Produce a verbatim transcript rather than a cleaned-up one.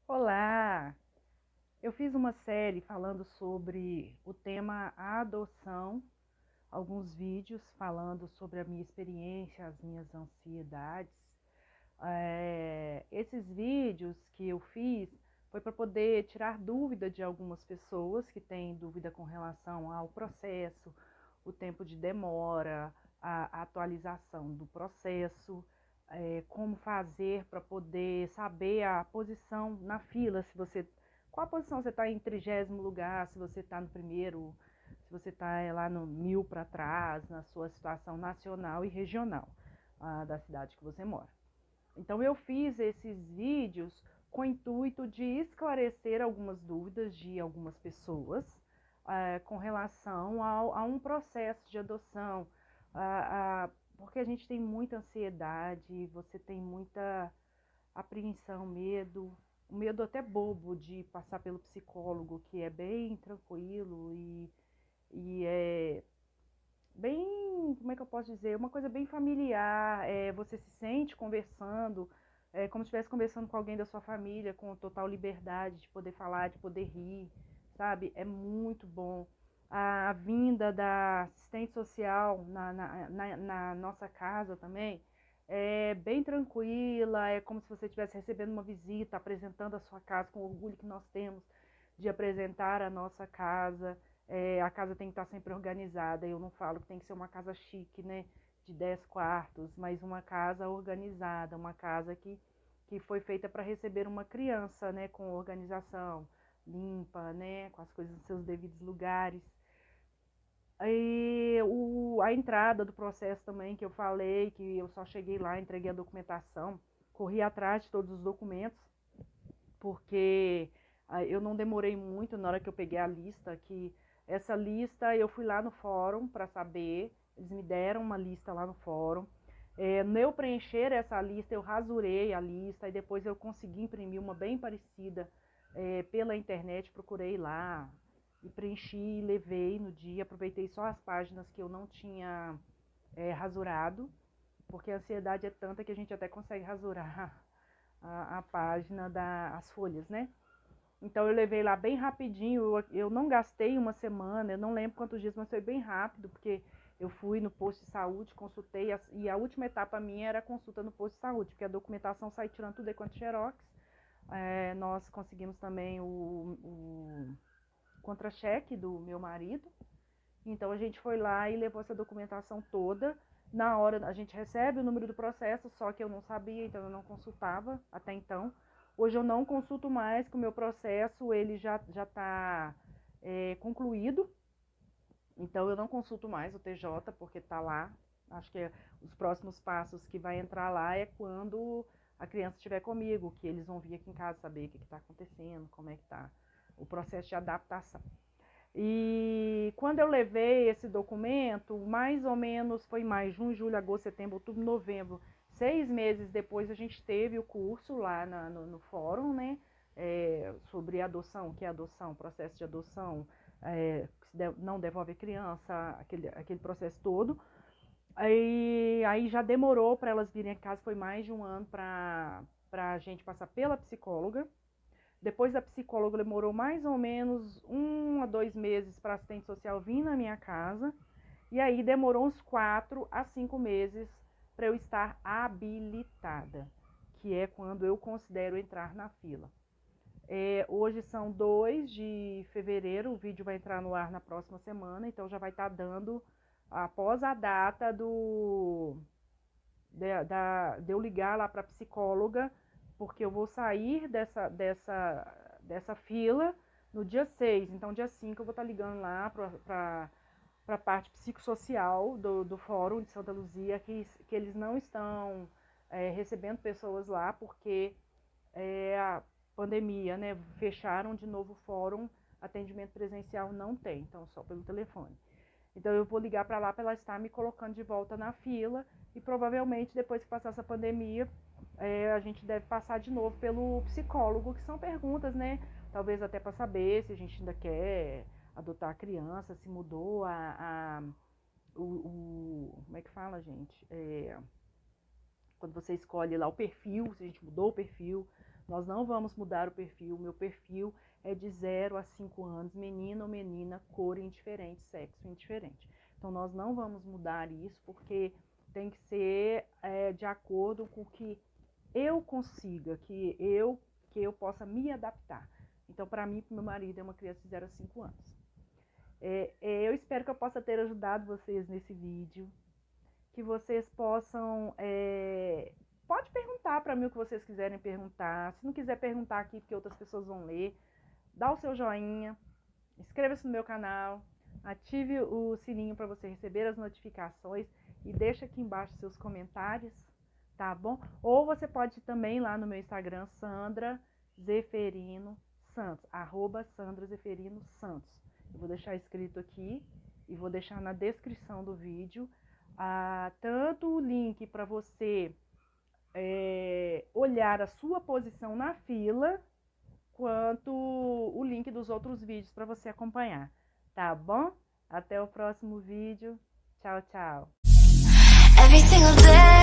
Olá! Eu fiz uma série falando sobre o tema adoção, alguns vídeos falando sobre a minha experiência, as minhas ansiedades. É, esses vídeos que eu fiz foi para poder tirar dúvida de algumas pessoas que têm dúvida com relação ao processo, o tempo de demora, a atualização do processo, é, como fazer para poder saber a posição na fila, se você qual a posição você está em trigésimo lugar, se você está no primeiro, se você está lá no mil para trás, na sua situação nacional e regional ah, da cidade que você mora. Então eu fiz esses vídeos com o intuito de esclarecer algumas dúvidas de algumas pessoas uh, com relação ao, a um processo de adoção, uh, uh, porque a gente tem muita ansiedade, você tem muita apreensão, medo, um medo até bobo de passar pelo psicólogo, que é bem tranquilo e, e é bem, como é que eu posso dizer, uma coisa bem familiar, é, você se sente conversando, é, como se estivesse conversando com alguém da sua família, com total liberdade de poder falar, de poder rir, sabe? É muito bom. A, a vinda da assistente social na, na, na, na nossa casa também é bem tranquila, é como se você estivesse recebendo uma visita, apresentando a sua casa, com o orgulho que nós temos de apresentar a nossa casa. É, a casa tem que estar sempre organizada. Eu não falo que tem que ser uma casa chique, né, de dez quartos, mas uma casa organizada, uma casa que, que foi feita para receber uma criança, né, com organização, limpa, né, com as coisas nos seus devidos lugares. E o, a entrada do processo também, que eu falei, que eu só cheguei lá, entreguei a documentação, corri atrás de todos os documentos, porque ah, eu não demorei muito na hora que eu peguei a lista, que essa lista eu fui lá no fórum para saber, eles me deram uma lista lá no fórum. É, no eu preencher essa lista, eu rasurei a lista e depois eu consegui imprimir uma bem parecida é, pela internet, procurei lá e preenchi, levei no dia, aproveitei só as páginas que eu não tinha é, rasurado, porque a ansiedade é tanta que a gente até consegue rasurar a, a página das folhas, né? Então eu levei lá bem rapidinho, eu, eu não gastei uma semana, eu não lembro quantos dias, mas foi bem rápido, porque eu fui no posto de saúde, consultei, e a última etapa minha era a consulta no posto de saúde, porque a documentação sai tirando tudo enquanto xerox. É, nós conseguimos também o, o contra-cheque do meu marido, então a gente foi lá e levou essa documentação toda. Na hora a gente recebe o número do processo, só que eu não sabia, então eu não consultava até então. Hoje eu não consulto mais, que o meu processo ele já já está é, concluído. Então eu não consulto mais o T J porque está lá. Acho que os próximos passos que vai entrar lá é quando a criança estiver comigo, que eles vão vir aqui em casa saber o que está acontecendo, como é que está o processo de adaptação. E quando eu levei esse documento, mais ou menos foi mais junho, julho, agosto, setembro, outubro, novembro, seis meses depois a gente teve o curso lá na, no, no fórum, né, é, sobre adoção, que é adoção, processo de adoção, é, não devolve a criança, aquele, aquele processo todo. Aí, aí já demorou para elas virem a casa, foi mais de um ano para a gente passar pela psicóloga. Depois da psicóloga demorou mais ou menos um a dois meses para a assistente social vir na minha casa. E aí demorou uns quatro a cinco meses para eu estar habilitada, que é quando eu considero entrar na fila. É, hoje são dois de fevereiro, o vídeo vai entrar no ar na próxima semana, então já vai estar dando após a data do de, da, de eu ligar lá para a psicóloga, porque eu vou sair dessa, dessa, dessa fila no dia seis. Então, dia cinco eu vou estar ligando lá para a parte psicossocial do, do Fórum de Santa Luzia, que, que eles não estão é, recebendo pessoas lá, porque é, a pandemia, né? Fecharam de novo o fórum, atendimento presencial não tem, então só pelo telefone. Então eu vou ligar para lá para ela estar me colocando de volta na fila e provavelmente depois que passar essa pandemia, é, a gente deve passar de novo pelo psicólogo, que são perguntas, né? Talvez até para saber se a gente ainda quer adotar a criança, se mudou a, a o, o, como é que fala, gente? É, quando você escolhe lá o perfil, se a gente mudou o perfil Nós não vamos mudar o perfil. O meu perfil é de zero a cinco anos, menino ou menina, cor indiferente, sexo indiferente. Então, nós não vamos mudar isso, porque tem que ser é, de acordo com o que eu consiga, que eu, que eu possa me adaptar. Então, para mim, para meu marido, é uma criança de zero a cinco anos. É, é, eu espero que eu possa ter ajudado vocês nesse vídeo, que vocês possam... É, pode perguntar para mim o que vocês quiserem perguntar. Se não quiser perguntar aqui, porque outras pessoas vão ler, dá o seu joinha, inscreva-se no meu canal, ative o sininho para você receber as notificações e deixa aqui embaixo seus comentários, tá bom? Ou você pode ir também lá no meu Instagram, Sandra Zeferino Santos, arroba Sandra Zeferino Santos. Eu vou deixar escrito aqui e vou deixar na descrição do vídeo ah, tanto o link para você é, olhar a sua posição na fila, quanto o link dos outros vídeos para você acompanhar, tá bom? Até o próximo vídeo. Tchau, tchau. Every single day.